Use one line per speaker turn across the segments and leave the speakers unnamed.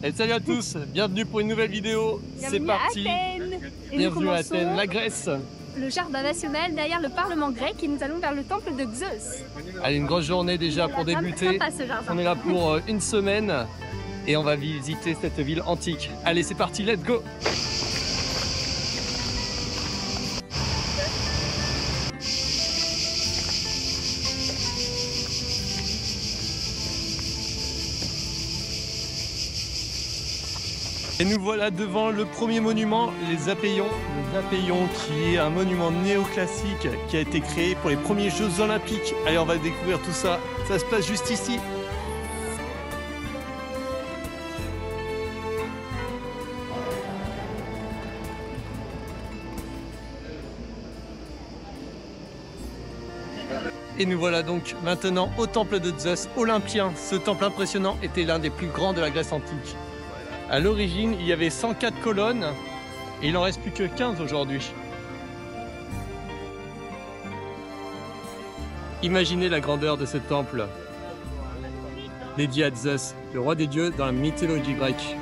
Et salut à tous, bienvenue pour une nouvelle vidéo. C'est parti. Bienvenue à Athènes, la Grèce.
Le jardin national derrière le Parlement grec et nous allons vers le temple de Zeus.
Allez, une grosse journée déjà pour débuter. On est là pour une semaine et on va visiter cette ville antique. Allez, c'est parti, let's go. Et nous voilà devant le premier monument, les Apéions. Les Apéions qui est un monument néoclassique qui a été créé pour les premiers Jeux Olympiques. Allez, on va découvrir tout ça. Ça se passe juste ici. Et nous voilà donc maintenant au temple de Zeus, olympien. Ce temple impressionnant était l'un des plus grands de la Grèce antique. À l'origine, il y avait 104 colonnes et il n'en reste plus que 15 aujourd'hui. Imaginez la grandeur de ce temple dédié à Zeus, le roi des dieux dans la mythologie grecque.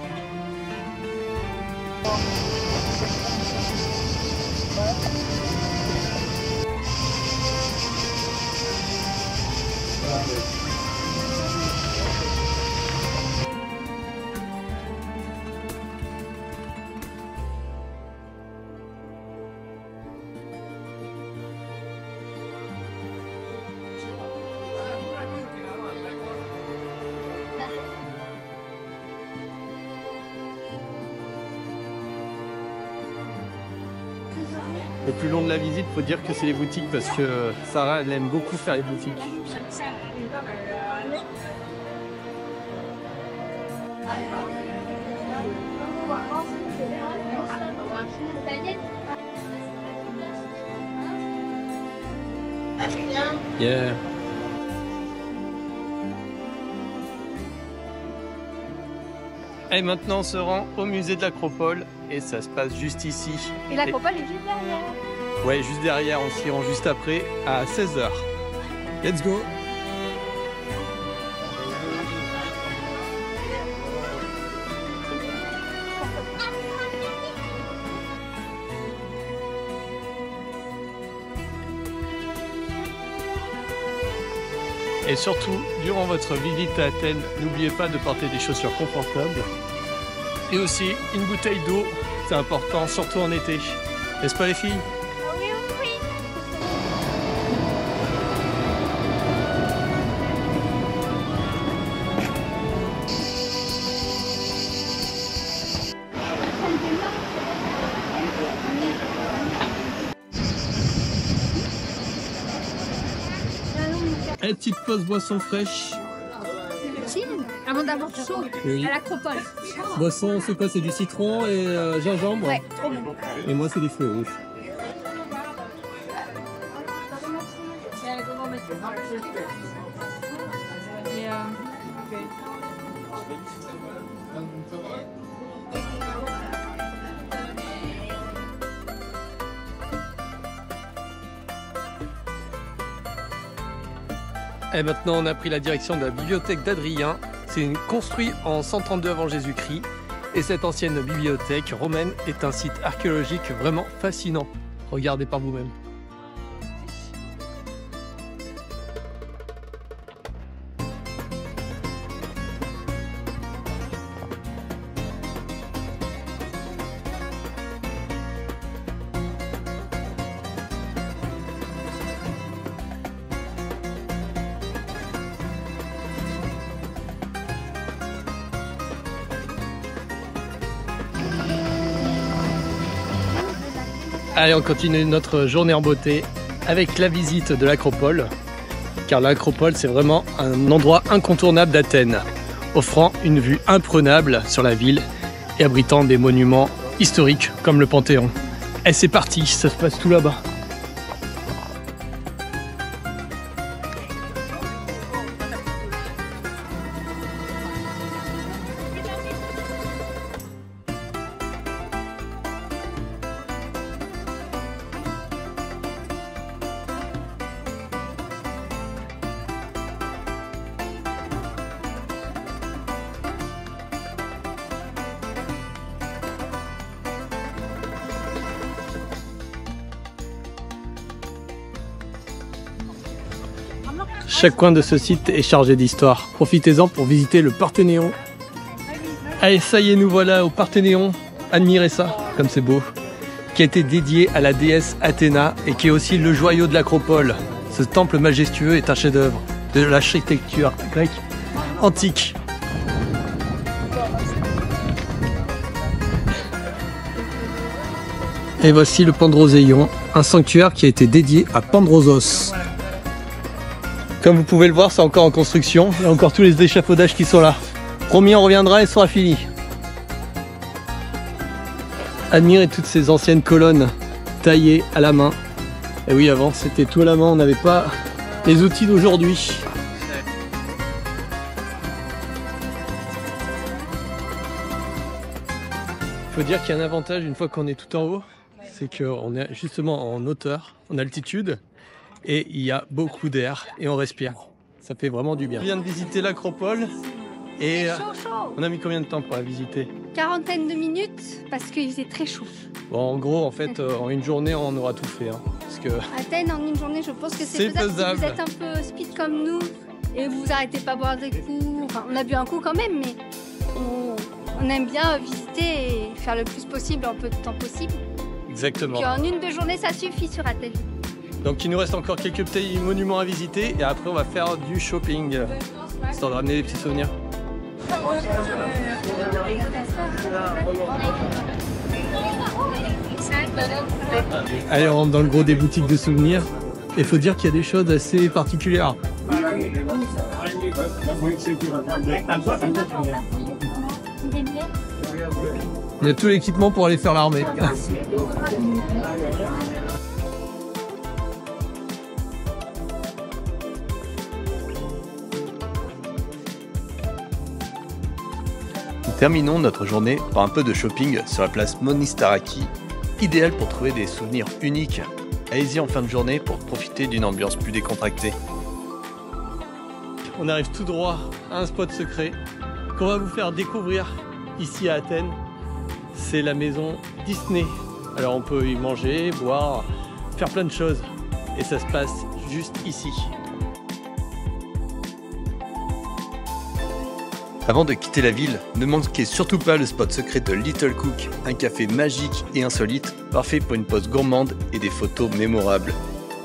Le plus long de la visite, faut dire que c'est les boutiques parce que Sarah, elle aime beaucoup faire les boutiques. Yeah. Et maintenant on se rend au musée de l'Acropole et ça se passe juste ici.
Et l'Acropole est juste derrière.
Ouais, juste derrière, on s'y rend juste après à 16 h. Let's go. Et surtout, durant votre visite à Athènes, n'oubliez pas de porter des chaussures confortables. Et aussi une bouteille d'eau, c'est important, surtout en été. N'est-ce pas les filles?
Oui, oui, oui.
Une petite pause boisson fraîche.
Avant d'avoir chaud
Oui.
à l'Acropole.
Boisson, c'est quoi? C'est du citron et gingembre?
Ouais, trop bon.
Et moi, c'est des fruits rouges. Et maintenant, on a pris la direction de la bibliothèque d'Adrien. C'est construit en 132 avant Jésus-Christ. Et cette ancienne bibliothèque romaine est un site archéologique vraiment fascinant. Regardez par vous-même. Allez, on continue notre journée en beauté avec la visite de l'Acropole, car l'Acropole c'est vraiment un endroit incontournable d'Athènes, offrant une vue imprenable sur la ville et abritant des monuments historiques comme le Panthéon. Et c'est parti, ça se passe tout là-bas. Chaque coin de ce site est chargé d'histoire. Profitez-en pour visiter le Parthénon. Allez, ça y est, nous voilà au Parthénon. Admirez ça, comme c'est beau. Qui a été dédié à la déesse Athéna et qui est aussi le joyau de l'Acropole. Ce temple majestueux est un chef-d'œuvre de l'architecture grecque antique. Et voici le Pandroséion, un sanctuaire qui a été dédié à Pandrosos. Comme vous pouvez le voir, c'est encore en construction. Il y a encore tous les échafaudages qui sont là. Promis, on reviendra et sera fini. Admirez toutes ces anciennes colonnes taillées à la main. Et oui, avant c'était tout à la main, on n'avait pas les outils d'aujourd'hui. Il faut dire qu'il y a un avantage une fois qu'on est tout en haut, c'est qu'on est justement en hauteur, en altitude, et il y a beaucoup d'air et on respire. Ça fait vraiment du bien. On vient de visiter l'Acropole et on a mis combien de temps pour la visiter?
Quarantaine de minutes parce qu'il faisait très chaud.
Bon, en gros, en fait, en une journée, on aura tout fait. Hein, parce que
Athènes en une journée, je pense que c'est faisable. Si vous êtes un peu speed comme nous et vous arrêtez pas boire des coups, enfin, on a bu un coup quand même, mais on aime bien visiter et faire le plus possible en peu de temps possible.
Exactement.
Donc, en une, 2 journées, ça suffit sur Athènes.
Donc il nous reste encore quelques petits monuments à visiter et après on va faire du shopping, histoire de ramener des petits souvenirs. Allez, on rentre dans le gros des boutiques de souvenirs. Et il faut dire qu'il y a des choses assez particulières. Il y a tout l'équipement pour aller faire l'armée. Nous terminons notre journée par un peu de shopping sur la place Monistaraki, idéal pour trouver des souvenirs uniques. Allez-y en fin de journée pour profiter d'une ambiance plus décontractée. On arrive tout droit à un spot secret qu'on va vous faire découvrir ici à Athènes. C'est la maison Disney. Alors on peut y manger, boire, faire plein de choses. Et ça se passe juste ici. Avant de quitter la ville, ne manquez surtout pas le spot secret de Little Cook, un café magique et insolite, parfait pour une pause gourmande et des photos mémorables.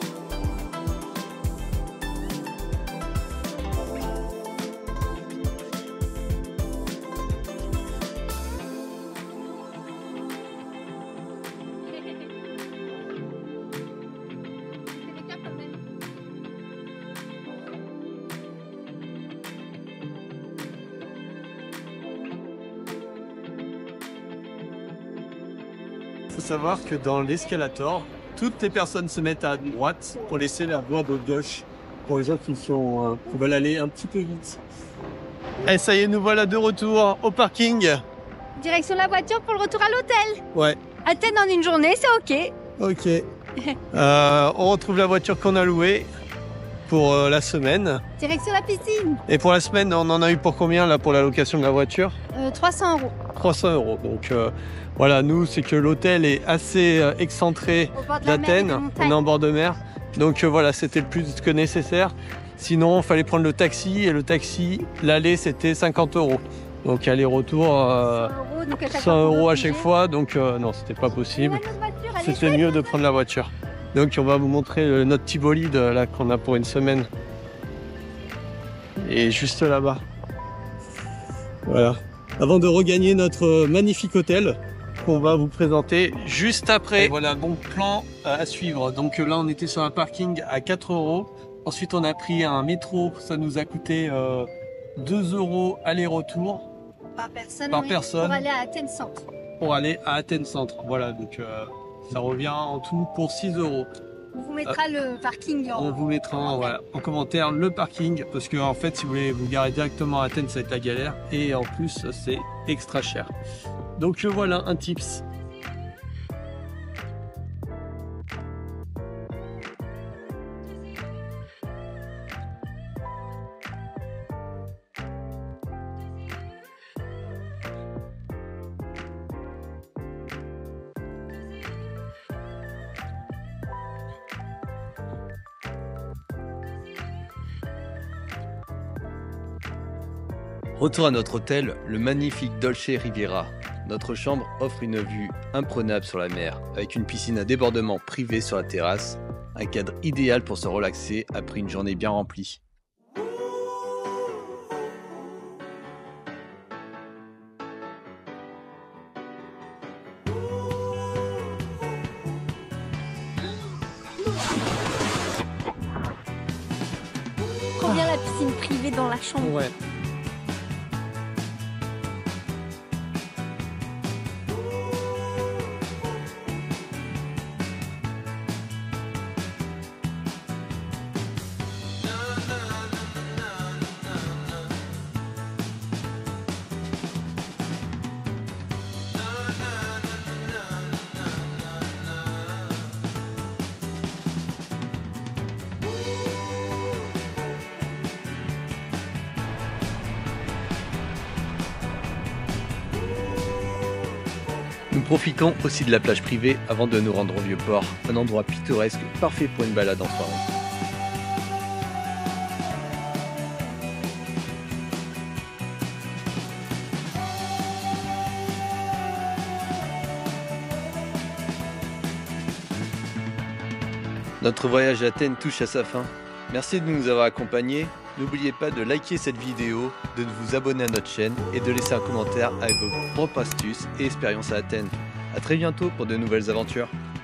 Il faut savoir que dans l'escalator, toutes les personnes se mettent à droite pour laisser la voie de gauche pour les gens qui veulent aller un petit peu vite. Et ça y est, nous voilà de retour au parking.
Direction la voiture pour le retour à l'hôtel.
Ouais.
Athènes en une journée, c'est ok.
Ok. On retrouve la voiture qu'on a louée pour la semaine.
Direction la piscine.
Et pour la semaine, on en a eu pour combien là pour la location de la voiture?
300 €.
300 €. Donc voilà, nous, c'est que l'hôtel est assez excentré d'Athènes. On est en bord de mer. Donc voilà, c'était le plus que nécessaire. Sinon, il fallait prendre le taxi. Et le taxi, l'aller, c'était 50 €. Donc aller-retour, 100 € à chaque fois. Donc non, c'était pas possible. C'était mieux de prendre la voiture. Donc on va vous montrer notre petit bolide là qu'on a pour une semaine. Et juste là-bas. Voilà. Avant de regagner notre magnifique hôtel qu'on va vous présenter juste après. Et voilà, bon plan à suivre. Donc là, on était sur un parking à 4 €. Ensuite, on a pris un métro. Ça nous a coûté 2 € aller-retour.
Par personne,
Par
oui,
personne.
pour aller à Athènes Centre.
Pour aller à Athènes Centre. Voilà, donc ça revient en tout pour 6 €.
On vous mettra le parking
On vous mettra en commentaire le parking parce que en fait si vous voulez vous garer directement à Athènes ça va être la galère et en plus c'est extra cher. Donc voilà un tips. Retour à notre hôtel, le magnifique Dolce Riviera. Notre chambre offre une vue imprenable sur la mer, avec une piscine à débordement privée sur la terrasse, un cadre idéal pour se relaxer après une journée bien remplie.
Trop bien la piscine privée dans la chambre.
Ouais. Nous profitons aussi de la plage privée avant de nous rendre au Vieux-Port, un endroit pittoresque parfait pour une balade en soirée. Notre voyage à Athènes touche à sa fin. Merci de nous avoir accompagnés. N'oubliez pas de liker cette vidéo, de vous abonner à notre chaîne et de laisser un commentaire avec vos propres astuces et expériences à Athènes. A très bientôt pour de nouvelles aventures.